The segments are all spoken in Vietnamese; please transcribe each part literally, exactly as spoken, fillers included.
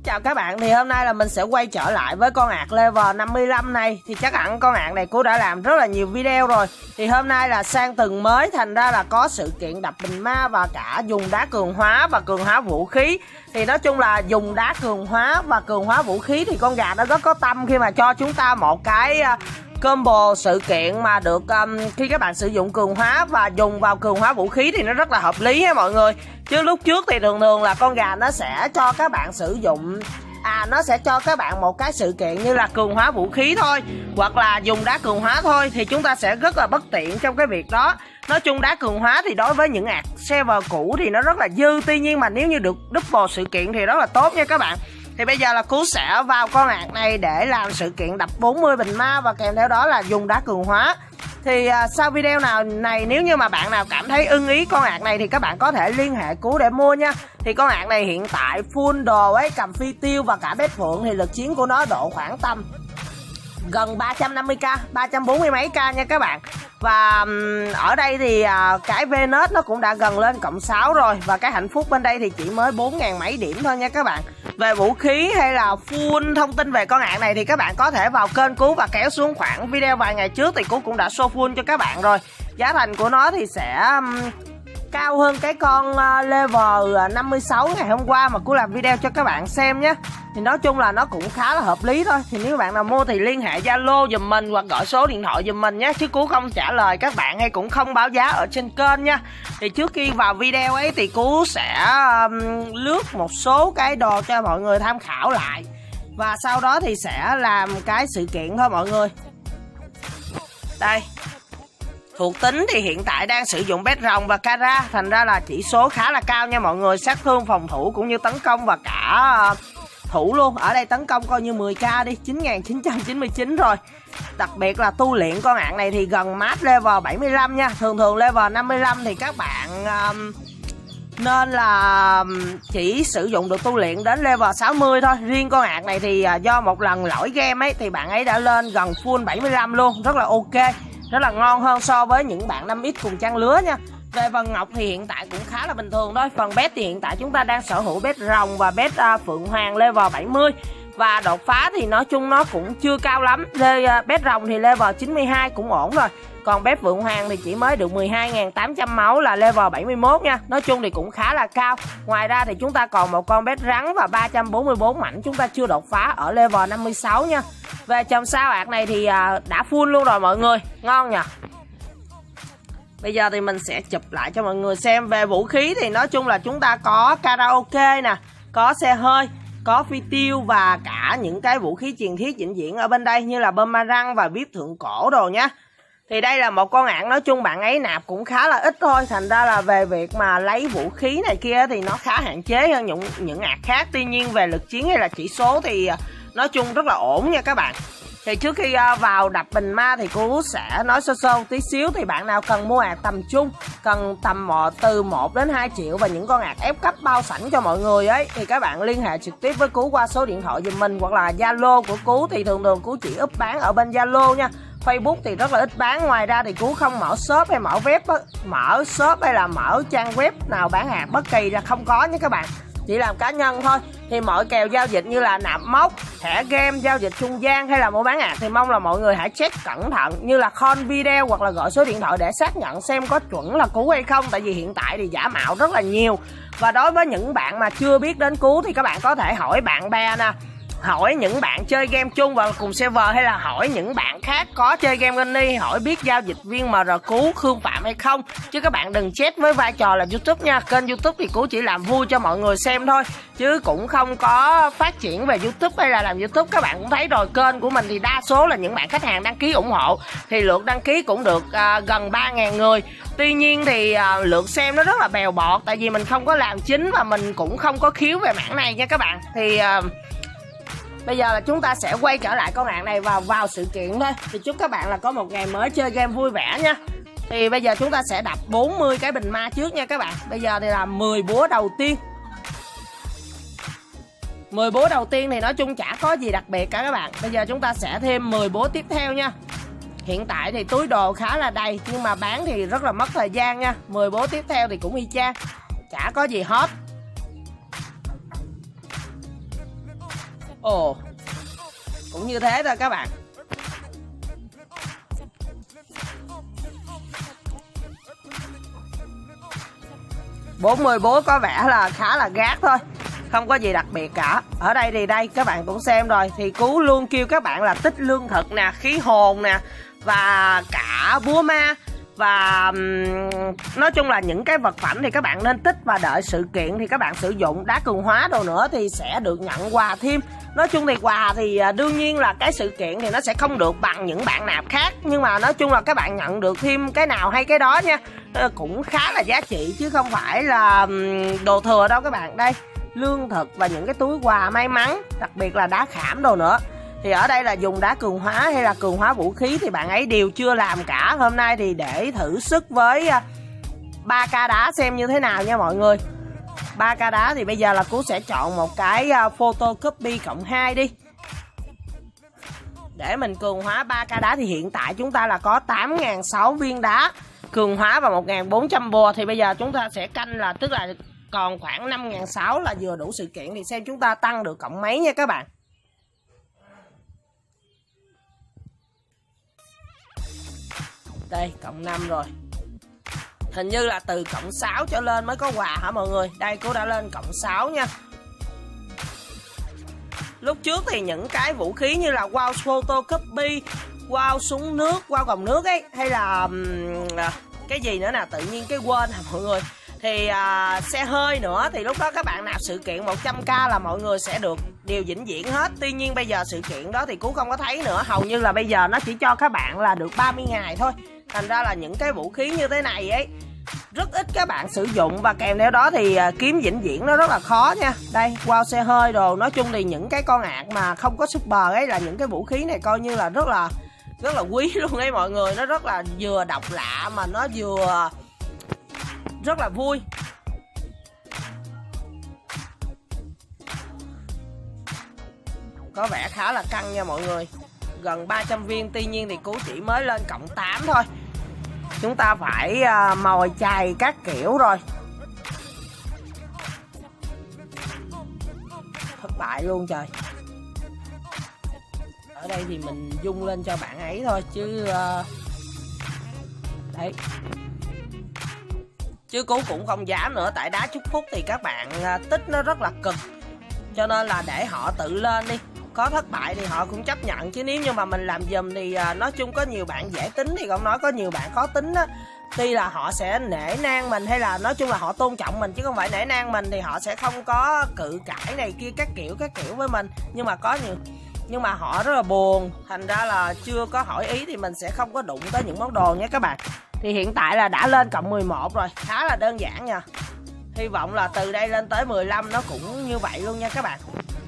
Chào các bạn, thì hôm nay là mình sẽ quay trở lại với con ạc level năm mươi lăm này. Thì chắc hẳn con ạc này Cú đã làm rất là nhiều video rồi. Thì hôm nay là sang tuần mới, thành ra là có sự kiện đập bình ma và cả dùng đá cường hóa và cường hóa vũ khí. Thì nói chung là dùng đá cường hóa và cường hóa vũ khí thì con gà nó rất có tâm khi mà cho chúng ta một cái uh, combo sự kiện mà được um, khi các bạn sử dụng cường hóa và dùng vào cường hóa vũ khí thì nó rất là hợp lý ha mọi người. Chứ lúc trước thì thường thường là con gà nó sẽ cho các bạn sử dụng À nó sẽ cho các bạn một cái sự kiện như là cường hóa vũ khí thôi, hoặc là dùng đá cường hóa thôi, thì chúng ta sẽ rất là bất tiện trong cái việc đó. Nói chung đá cường hóa thì đối với những ạc server cũ thì nó rất là dư, tuy nhiên mà nếu như được double sự kiện thì rất là tốt nha các bạn. Thì bây giờ là Cú sẽ vào con ạc này để làm sự kiện đập bốn mươi bình ma và kèm theo đó là dùng đá cường hóa. Thì à, sau video nào này nếu như mà bạn nào cảm thấy ưng ý con ạc này thì các bạn có thể liên hệ Cú để mua nha. Thì con ạc này hiện tại full đồ ấy, cầm phi tiêu và cả bét phượng thì lực chiến của nó độ khoảng tầm gần ba trăm năm mươi k, ba trăm bốn mươi mấy k nha các bạn. Và um, ở đây thì uh, cái Venus nó cũng đã gần lên cộng sáu rồi. Và cái hạnh phúc bên đây thì chỉ mới bốn ngàn mấy điểm thôi nha các bạn. Về vũ khí hay là full thông tin về con ạc này thì các bạn có thể vào kênh Cú và kéo xuống khoảng video vài ngày trước thì Cú cũng đã show full cho các bạn rồi. Giá thành của nó thì sẽ um, cao hơn cái con uh, level năm mươi sáu ngày hôm qua mà Cú làm video cho các bạn xem nhé. Thì nói chung là nó cũng khá là hợp lý thôi. Thì nếu bạn nào mua thì liên hệ Zalo giùm mình hoặc gọi số điện thoại giùm mình nhé, chứ Cú không trả lời các bạn hay cũng không báo giá ở trên kênh nha. Thì trước khi vào video ấy thì Cú sẽ um, lướt một số cái đồ cho mọi người tham khảo lại, và sau đó thì sẽ làm cái sự kiện thôi mọi người. Đây, thuộc tính thì hiện tại đang sử dụng bét rồng và Kara, thành ra là chỉ số khá là cao nha mọi người. Sát thương, phòng thủ cũng như tấn công và cả uh, thủ luôn. Ở đây tấn công coi như mười k đi, chín nghìn chín trăm chín mươi chín rồi. Đặc biệt là tu luyện con ạc này thì gần max level bảy mươi lăm nha. Thường thường level năm mươi lăm thì các bạn um, nên là chỉ sử dụng được tu luyện đến level sáu mươi thôi. Riêng con ạc này thì uh, do một lần lỗi game ấy thì bạn ấy đã lên gần full bảy mươi lăm luôn. Rất là ok, rất là ngon hơn so với những bạn năm x cùng trang lứa nha. Về vần ngọc thì hiện tại cũng khá là bình thường thôi. Phần bét thì hiện tại chúng ta đang sở hữu bét rồng và bét uh, phượng hoàng level bảy mươi. Và đột phá thì nói chung nó cũng chưa cao lắm. uh, Bét rồng thì level chín mươi hai cũng ổn rồi. Còn bét phượng hoàng thì chỉ mới được mười hai nghìn tám trăm máu là level bảy mươi mốt nha. Nói chung thì cũng khá là cao. Ngoài ra thì chúng ta còn một con bét rắn và ba trăm bốn mươi bốn mảnh chúng ta chưa đột phá ở level năm mươi sáu nha. Về chòm sao ạc này thì uh, đã full luôn rồi mọi người. Ngon nhỉ. Bây giờ thì mình sẽ chụp lại cho mọi người xem. Về vũ khí thì nói chung là chúng ta có karaoke nè, có xe hơi, có phi tiêu và cả những cái vũ khí truyền thiết vĩnh viễn ở bên đây như là boomerang và viếp thượng cổ đồ nhá. Thì đây là một con ạc nói chung bạn ấy nạp cũng khá là ít thôi, thành ra là về việc mà lấy vũ khí này kia thì nó khá hạn chế hơn những những ạc khác. Tuy nhiên về lực chiến hay là chỉ số thì nói chung rất là ổn nha các bạn. Thì trước khi uh, vào đập bình ma thì Cú sẽ nói sơ sơ tí xíu. Thì bạn nào cần mua ạc tầm trung, cần tầm một, từ một đến hai triệu và những con ạc ép cấp bao sẵn cho mọi người ấy, thì các bạn liên hệ trực tiếp với Cú qua số điện thoại giùm mình hoặc là Zalo của Cú. Thì thường thường Cú chỉ up bán ở bên Zalo nha. Facebook thì rất là ít bán. Ngoài ra thì Cú không mở shop hay mở web, mở shop hay là mở trang web nào bán hàng bất kỳ ra, không có nha các bạn. Chỉ làm cá nhân thôi. Thì mọi kèo giao dịch như là nạp mốc, thẻ game, giao dịch trung gian hay là mua bán ạc thì mong là mọi người hãy check cẩn thận, như là call video hoặc là gọi số điện thoại để xác nhận xem có chuẩn là Cú hay không. Tại vì hiện tại thì giả mạo rất là nhiều. Và đối với những bạn mà chưa biết đến Cú thì các bạn có thể hỏi bạn bè nè, hỏi những bạn chơi game chung và cùng server, hay là hỏi những bạn khác có chơi game Gunny, hỏi biết giao dịch viên em rờ Cú, Khương Phạm hay không. Chứ các bạn đừng chết với vai trò là YouTube nha. Kênh YouTube thì Cú chỉ làm vui cho mọi người xem thôi, chứ cũng không có phát triển về YouTube hay là làm YouTube. Các bạn cũng thấy rồi, kênh của mình thì đa số là những bạn khách hàng đăng ký ủng hộ. Thì lượt đăng ký cũng được uh, gần ba nghìn người. Tuy nhiên thì uh, lượt xem nó rất là bèo bọt, tại vì mình không có làm chính và mình cũng không có khiếu về mảng này nha các bạn. Thì uh, bây giờ là chúng ta sẽ quay trở lại con ạc này vào vào sự kiện thôi. Thì chúc các bạn là có một ngày mới chơi game vui vẻ nha. Thì bây giờ chúng ta sẽ đập bốn mươi cái bình ma trước nha các bạn. Bây giờ thì là mười búa đầu tiên. mười búa đầu tiên thì nói chung chả có gì đặc biệt cả các bạn. Bây giờ chúng ta sẽ thêm mười búa tiếp theo nha. Hiện tại thì túi đồ khá là đầy, nhưng mà bán thì rất là mất thời gian nha. mười búa tiếp theo thì cũng y chang, chả có gì hot. Ồ, cũng như thế thôi các bạn. bốn mươi búa có vẻ là khá là gác thôi, không có gì đặc biệt cả. Ở đây thì đây các bạn cũng xem rồi, thì Cú luôn kêu các bạn là tích lương thực nè, khí hồn nè, và cả búa ma. Và um, nói chung là những cái vật phẩm thì các bạn nên tích, và đợi sự kiện thì các bạn sử dụng đá cường hóa đồ nữa thì sẽ được nhận quà thêm. Nói chung thì quà thì uh, đương nhiên là cái sự kiện thì nó sẽ không được bằng những bạn nạp khác, nhưng mà nói chung là các bạn nhận được thêm cái nào hay cái đó nha. Uh, cũng khá là giá trị chứ không phải là um, đồ thừa đâu các bạn. Đây, lương thực và những cái túi quà may mắn, đặc biệt là đá khảm đồ nữa. Thì ở đây là dùng đá cường hóa hay là cường hóa vũ khí thì bạn ấy đều chưa làm cả. Hôm nay thì để thử sức với ba K đá xem như thế nào nha mọi người. ba K đá thì bây giờ là Cú sẽ chọn một cái photocopy cộng hai đi, để mình cường hóa ba K đá. Thì hiện tại chúng ta là có tám nghìn sáu trăm viên đá cường hóa và một nghìn bốn trăm bùa. Thì bây giờ chúng ta sẽ canh là tức là còn khoảng năm nghìn sáu trăm là vừa đủ sự kiện. Thì xem chúng ta tăng được cộng mấy nha các bạn. Đây, cộng năm rồi. Hình như là từ cộng sáu trở lên mới có quà hả mọi người? Đây, Cú đã lên cộng sáu nha. Lúc trước thì những cái vũ khí như là wow photocopy, wow súng nước, wow gồng nước ấy, hay là um, cái gì nữa nè, tự nhiên cái quên hả mọi người. Thì uh, xe hơi nữa, thì lúc đó các bạn nạp sự kiện một trăm k là mọi người sẽ được điều vĩnh viễn hết. Tuy nhiên bây giờ sự kiện đó thì Cú không có thấy nữa. Hầu như là bây giờ nó chỉ cho các bạn là được ba mươi ngày thôi. Thành ra là những cái vũ khí như thế này ấy rất ít các bạn sử dụng, và kèm theo đó thì kiếm vĩnh viễn nó rất là khó nha. Đây, wow xe hơi đồ. Nói chung thì những cái con ạc mà không có super ấy là những cái vũ khí này coi như là rất là rất là quý luôn ấy mọi người. Nó rất là vừa độc lạ mà nó vừa rất là vui. Có vẻ khá là căng nha mọi người, gần ba trăm viên. Tuy nhiên thì Cú chỉ mới lên cộng tám thôi. Chúng ta phải uh, mồi chày các kiểu rồi. Thất bại luôn trời. Ở đây thì mình dung lên cho bạn ấy thôi chứ uh... đấy, chứ Cú cũng không dám nữa. Tại đá chúc phúc thì các bạn uh, tích nó rất là cực, cho nên là để họ tự lên đi. Có thất bại thì họ cũng chấp nhận, chứ nếu như mà mình làm giùm thì uh, nói chung có nhiều bạn dễ tính thì không nói, có nhiều bạn khó tính á. Tuy là họ sẽ nể nang mình, hay là nói chung là họ tôn trọng mình chứ không phải nể nang mình, thì họ sẽ không có cự cãi này kia các kiểu các kiểu với mình. Nhưng mà có nhiều nhưng mà họ rất là buồn, thành ra là chưa có hỏi ý thì mình sẽ không có đụng tới những món đồ nhé các bạn. Thì hiện tại là đã lên cộng mười một rồi, khá là đơn giản nha. Hy vọng là từ đây lên tới mười lăm nó cũng như vậy luôn nha các bạn.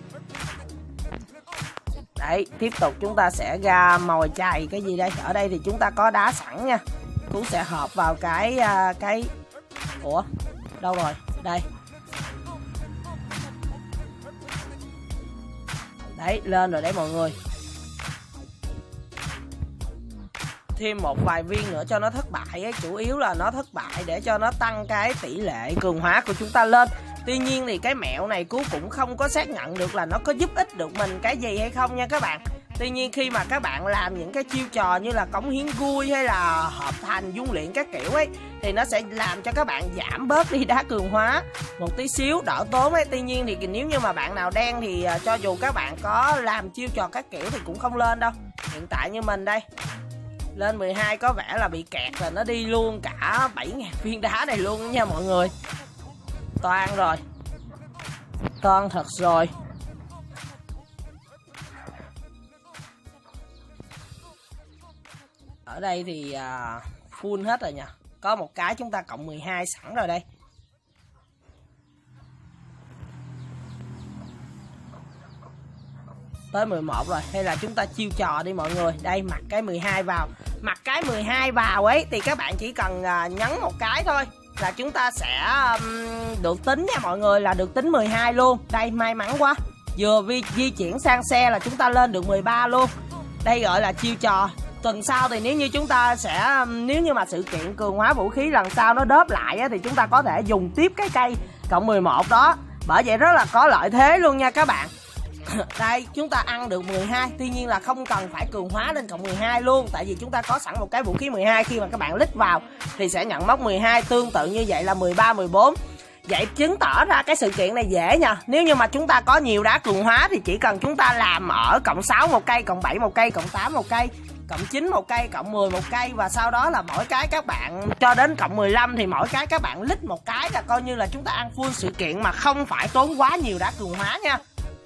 Đấy, tiếp tục chúng ta sẽ ra mồi chày cái gì đây. Ở đây thì chúng ta có đá sẵn nha. Cú sẽ hợp vào cái cái ủa đâu rồi, đây đấy, lên rồi đấy mọi người. Thêm một vài viên nữa cho nó thất bại ấy. Chủ yếu là nó thất bại để cho nó tăng cái tỷ lệ cường hóa của chúng ta lên. Tuy nhiên thì cái mẹo này Cú cũng không có xác nhận được là nó có giúp ích được mình cái gì hay không nha các bạn. Tuy nhiên khi mà các bạn làm những cái chiêu trò như là cống hiến vui hay là hợp thành dung luyện các kiểu ấy, thì nó sẽ làm cho các bạn giảm bớt đi đá cường hóa một tí xíu, đỡ tốn ấy. Tuy nhiên thì nếu như mà bạn nào đen thì cho dù các bạn có làm chiêu trò các kiểu thì cũng không lên đâu. Hiện tại như mình đây, lên mười hai có vẻ là bị kẹt rồi, nó đi luôn cả bảy nghìn viên đá này luôn nha mọi người. Toan rồi, toan thật rồi. Ở đây thì uh, full hết rồi nha. Có một cái chúng ta cộng mười hai sẵn rồi đây. Tới mười một rồi, hay là chúng ta chiêu trò đi mọi người. Đây, mặc cái mười hai vào. Mặc cái mười hai vào ấy thì các bạn chỉ cần uh, nhấn một cái thôi là chúng ta sẽ um, được tính nha mọi người, là được tính mười hai luôn. Đây, may mắn quá, vừa vi, di chuyển sang xe là chúng ta lên được mười ba luôn. Đây gọi là chiêu trò. Tuần sau thì nếu như chúng ta sẽ, nếu như mà sự kiện cường hóa vũ khí lần sau nó đớp lại á, thì chúng ta có thể dùng tiếp cái cây cộng mười một đó. Bởi vậy rất là có lợi thế luôn nha các bạn. Đây chúng ta ăn được mười hai, tuy nhiên là không cần phải cường hóa lên cộng mười hai luôn, tại vì chúng ta có sẵn một cái vũ khí mười hai, khi mà các bạn lít vào thì sẽ nhận mốc mười hai, tương tự như vậy là mười ba, mười bốn. Vậy chứng tỏ ra cái sự kiện này dễ nha. Nếu như mà chúng ta có nhiều đá cường hóa thì chỉ cần chúng ta làm ở cộng sáu một cây, cộng bảy một cây, cộng tám một cây, cộng chín một cây, cộng mười một cây, và sau đó là mỗi cái các bạn cho đến cộng mười lăm thì mỗi cái các bạn lít một cái là coi như là chúng ta ăn full sự kiện mà không phải tốn quá nhiều đá cường hóa nha.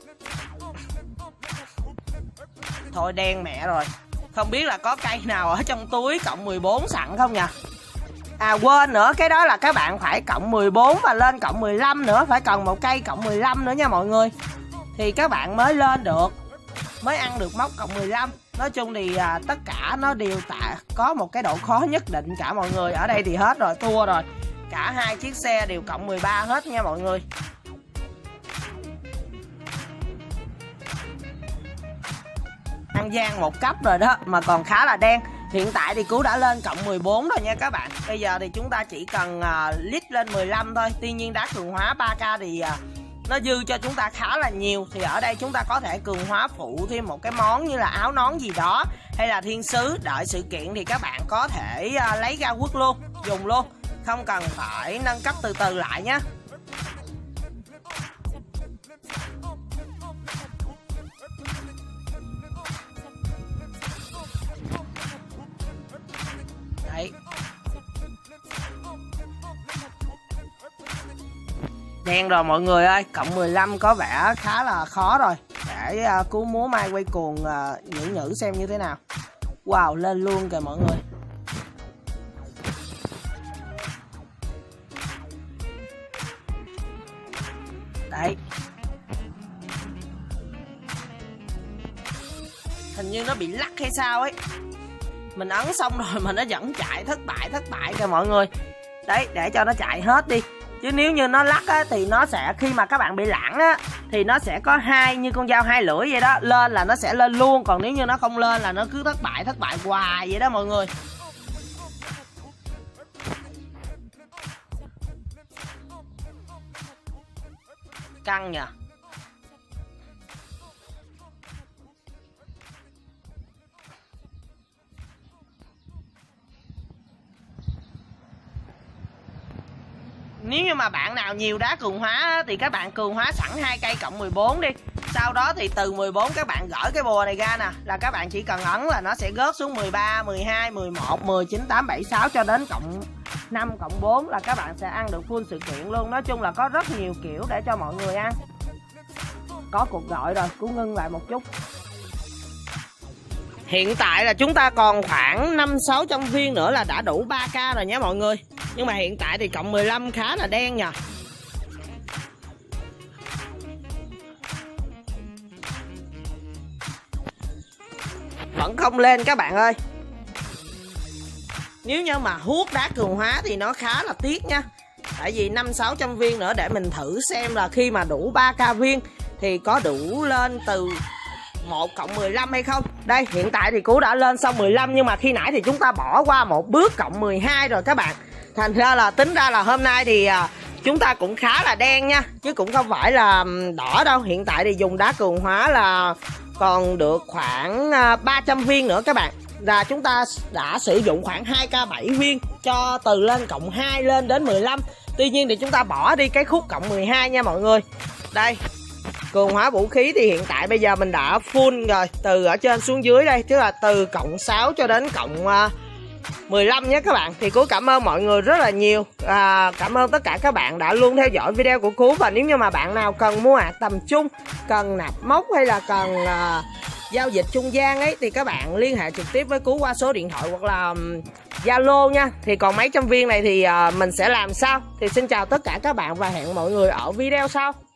Thôi đen mẹ rồi. Không biết là có cây nào ở trong túi cộng mười bốn sẵn không nhỉ? À quên nữa, cái đó là các bạn phải cộng mười bốn và lên cộng mười lăm nữa, phải cần một cây cộng mười lăm nữa nha mọi người. Thì các bạn mới lên được, mới ăn được mốc cộng mười lăm. Nói chung thì à, tất cả nó đều tạ có một cái độ khó nhất định cả mọi người. Ở đây thì hết rồi, thua rồi. Cả hai chiếc xe đều cộng mười ba hết nha mọi người. Ăn gian một cấp rồi đó mà còn khá là đen. Hiện tại thì Cú đã lên cộng mười bốn rồi nha các bạn. Bây giờ thì chúng ta chỉ cần uh, lít lên mười lăm thôi. Tuy nhiên đá cường hóa ba K thì uh, nó dư cho chúng ta khá là nhiều. Thì ở đây chúng ta có thể cường hóa phụ thêm một cái món như là áo nón gì đó, hay là thiên sứ. Đợi sự kiện thì các bạn có thể uh, lấy ra quất luôn, dùng luôn, không cần phải nâng cấp từ từ lại nhé. Đấy. Đen rồi mọi người ơi, cộng mười lăm có vẻ khá là khó rồi. Để uh, Cú múa mai quay cuồng uh, nhử nhử xem như thế nào. Wow, lên luôn kìa mọi người. Đấy. Hình như nó bị lắc hay sao ấy. Mình ấn xong rồi mà nó vẫn chạy, thất bại thất bại kìa mọi người. Đấy, để cho nó chạy hết đi. Chứ nếu như nó lắc á, thì nó sẽ, khi mà các bạn bị lãng á, thì nó sẽ có hai, như con dao hai lưỡi vậy đó. Lên là nó sẽ lên luôn, còn nếu như nó không lên là nó cứ thất bại thất bại hoài vậy đó mọi người. Căng nhờ. Nếu như mà bạn nào nhiều đá cường hóa thì các bạn cường hóa sẵn hai cây cộng mười bốn đi. Sau đó thì từ mười bốn các bạn gỡ cái bùa này ra nè, là các bạn chỉ cần ấn là nó sẽ rớt xuống mười ba, mười hai, mười một, mười, chín, tám, bảy, sáu cho đến cộng năm, cộng bốn là các bạn sẽ ăn được full sự kiện luôn. Nói chung là có rất nhiều kiểu để cho mọi người ăn. Có cuộc gọi rồi, Cú ngưng lại một chút. Hiện tại là chúng ta còn khoảng năm sáu trăm viên nữa là đã đủ ba K rồi nhé mọi người. Nhưng mà hiện tại thì cộng mười lăm khá là đen nha. Vẫn không lên các bạn ơi. Nếu như mà hút đá cường hóa thì nó khá là tiếc nha. Tại vì năm sáu trăm viên nữa để mình thử xem là khi mà đủ ba K viên thì có đủ lên từ một cộng mười lăm hay không. Đây hiện tại thì Cú đã lên xong mười lăm, nhưng mà khi nãy thì chúng ta bỏ qua một bước cộng mười hai rồi các bạn. Thành ra là tính ra là hôm nay thì à, chúng ta cũng khá là đen nha, chứ cũng không phải là đỏ đâu. Hiện tại thì dùng đá cường hóa là còn được khoảng à, ba trăm viên nữa các bạn. Là chúng ta đã sử dụng khoảng hai K bảy viên cho từ lên cộng hai lên đến mười lăm. Tuy nhiên thì chúng ta bỏ đi cái khúc cộng mười hai nha mọi người. Đây, cường hóa vũ khí thì hiện tại bây giờ mình đã full rồi, từ ở trên xuống dưới đây, tức là từ cộng sáu cho đến cộng uh, mười lăm nhé các bạn. Thì Cú cảm ơn mọi người rất là nhiều. à, Cảm ơn tất cả các bạn đã luôn theo dõi video của Cú. Và nếu như mà bạn nào cần mua ạc tầm trung, cần nạp mốc hay là cần uh, giao dịch trung gian ấy, thì các bạn liên hệ trực tiếp với Cú qua số điện thoại hoặc là Zalo um, nha. Thì còn mấy trăm viên này thì uh, mình sẽ làm sau. Thì xin chào tất cả các bạn và hẹn mọi người ở video sau.